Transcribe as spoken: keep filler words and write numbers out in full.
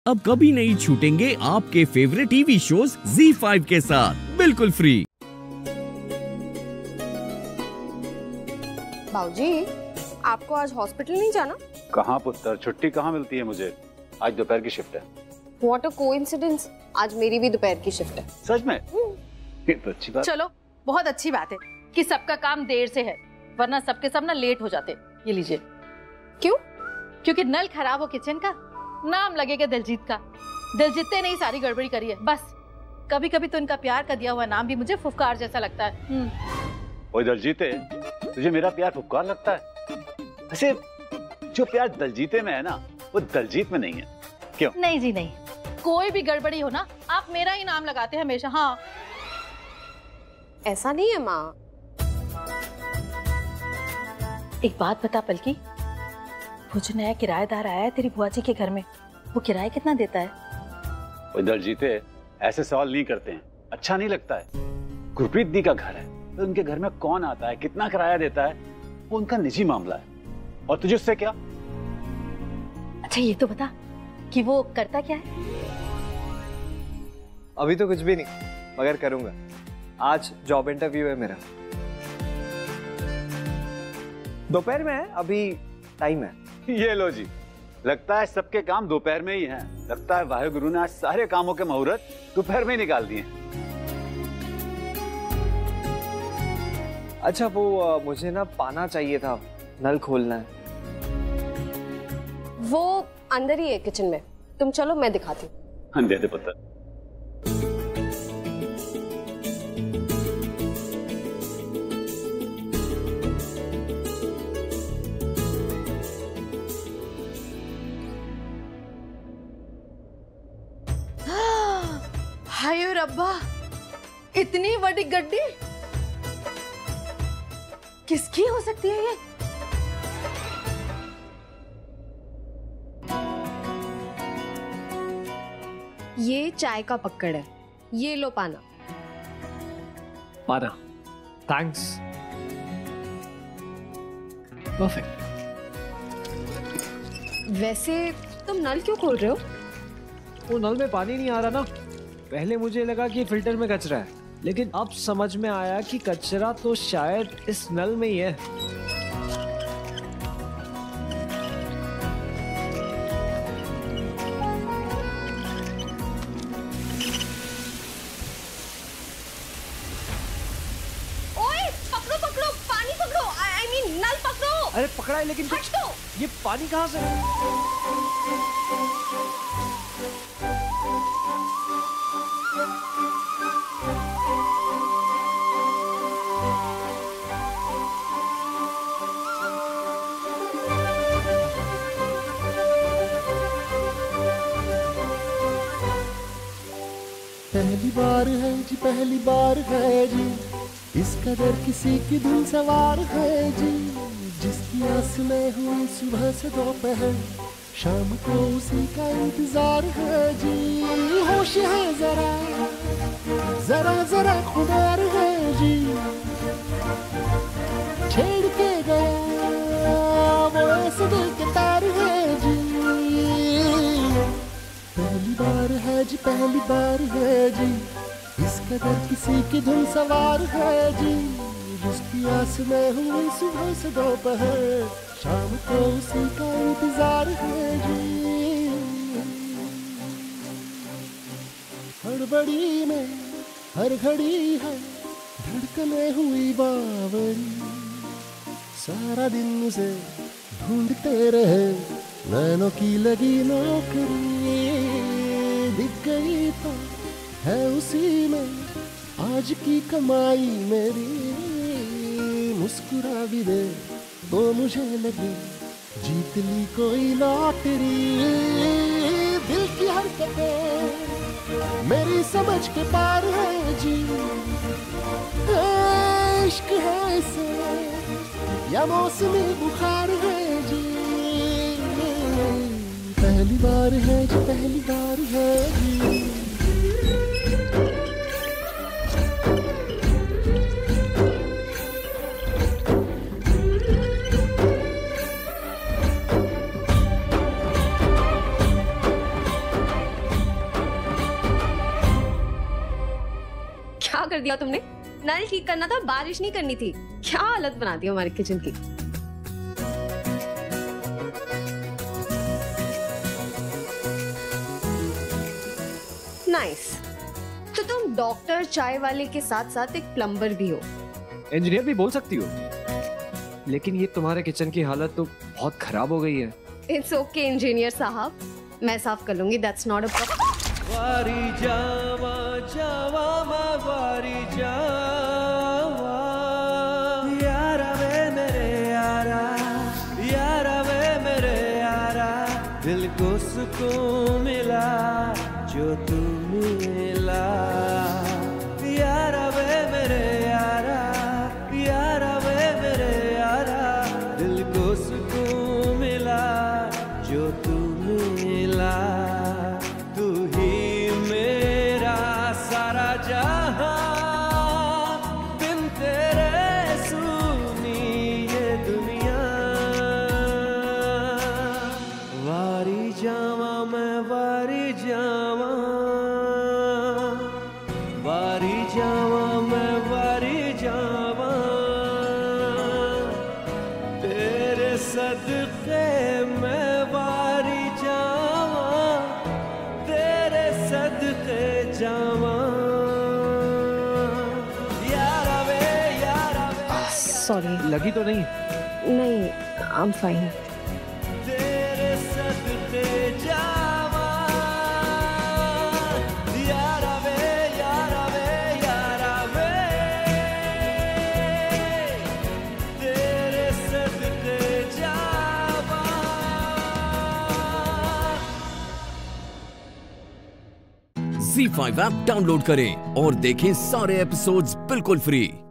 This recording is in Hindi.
अब कभी नहीं छूटेंगे आपके favourite TV shows Zee five के साथ बिल्कुल फ्री। बाबूजी, आपको आज हॉस्पिटल नहीं जाना? कहाँ पुत्र, छुट्टी कहाँ मिलती है मुझे। आज दोपहर की शिफ्ट है। What a coincidence, आज मेरी भी दोपहर की शिफ्ट है। सच में? ये तो अच्छी बात। चलो, बहुत अच्छी बात है कि सबका काम देर से है, वरना सबके सब ना लेट हो जाते। ये लीजिए। क्यों? क्योंकि नल खराब हो किचन का, नाम लगेगा दिलजीत का। दिलजीत ने ही सारी गड़बड़ी करी है बस। कभी कभी तो इनका प्यार का दिया हुआ नाम भी मुझे फुफकार जैसा लगता है। ओए दिलजीते, तुझे मेरा प्यार फुफकार लगता है? वैसे जो प्यार दिलजीते में है ना, वो दिलजीत में नहीं है। क्यों? नहीं जी नहीं, कोई भी गड़बड़ी हो ना, आप मेरा ही नाम लगाते हैं हमेशा। हाँ, ऐसा नहीं है माँ। एक बात बता पलकी, वो जो नया किराएदार आया है तेरी बुआ जी के घर में, वो किराया कितना देता है? वो दिलजीते ऐसे सवाल नहीं करते हैं, अच्छा नहीं लगता है। गुरप्रीत दी का घर है, तो उनके घर में कौन आता है, कितना किराया देता है, वो उनका निजी मामला है। और तुझे उससे क्या? अच्छा ये तो बता कि वो करता क्या है? अभी तो कुछ भी नहीं, मगर करूंगा। आज जॉब इंटरव्यू है मेरा। दोपहर में है, अभी टाइम है। ये लो जी, लगता है सबके काम दोपहर में ही हैं। लगता है वाहेगुरु ने आज सारे कामों के मुहूर्त दोपहर में ही निकाल दिए। अच्छा वो मुझे ना पाना चाहिए था, नल खोलना है। वो अंदर ही है किचन में, तुम चलो मैं दिखाती हूँ। दे दे पुत्र। हाय रब्बा, इतनी बड़ी गड्डी किसकी हो सकती है ये? ये चाय का पक्कड़ है, ये लो पाना। पाना, थैंक्स। परफेक्ट। वैसे तुम नल क्यों खोल रहे हो? वो नल में पानी नहीं आ रहा ना। पहले मुझे लगा कि फिल्टर में कचरा है, लेकिन अब समझ में आया कि कचरा तो शायद इस नल में ही है। ओए, पकड़ो पकड़ो, पानी पकड़ो। आई मीन नल पकड़ो। अरे पकड़ा है, लेकिन हट दो। ये पानी कहाँ से है? पहली बार है जी, पहली बार है जी, इस कदर किसी की धुन सवार है जी। जिसकी आस में हुई सुबह से दोपहर, शाम को उसी का इंतजार है जी। होश है जरा जरा जरा खुदार है जी, छेड़ के गया वो ऐसे दिल के तार है जी। पहली बार है जी, पहली बार है जी, इस कदर किसी की धुन सवार है जी। जिसकी आस में हुई सुबह से दोपहर, शाम को उसी का इंतजार है जी। हड़बड़ी में हर घड़ी है धड़कने हुई बावरी, सारा दिन उसे ढूंढते रहे नैनों की लगी नौकरी। दिख गई तो है उसी में आज की कमाई मेरी, मुस्कुरा भी दे तो मुझे लगे जीत ली कोई लॉटरी। दिल की हरकतें मेरी समझ के पार है जी, इश्क है इसे या मौसमी बुखार है जी। पहली बार है जी, पहली बार है जी। कर दिया तुमने। नल ठीक करना था, बारिश नहीं करनी थी। क्या हालत बना दी हमारे किचन की। नाइस। तो तुम डॉक्टर, चाय वाले के साथ साथ एक प्लम्बर भी हो। इंजीनियर भी बोल सकती हो, लेकिन ये तुम्हारे किचन की हालत तो बहुत खराब हो गई है। इट्स ओके इंजीनियर साहब, मैं साफ कर लूंगी। That's not a problem. वारी जावा जावा मा वारी जावा, यारा वे मेरे यारा, यारा वे मेरे यारा, दिल को सुकून मिला जो तू मिला। यारा वे मेरे यारा, यारा वे मेरे यारा, दिल को सुकून मिला जो तू मिला। तू ही मेरा सारा जहां, बिन तेरे सुनी ये दुनिया। वारी जावा मैं वारी जावा, वारी जावा मैं वारी जावा, तेरे सदके मैं वारी जावा, तेरे सदके जावा। यारा वे यारा वे, सॉरी। लगी तो नहीं? नहीं, आई एम फाइन। तेरे सदके जावा, यारा वे यारा वे यारा वे, तेरे सदके जावा। ज़ी फाइव ऐप डाउनलोड करें और देखें सारे एपिसोड्स बिल्कुल फ्री।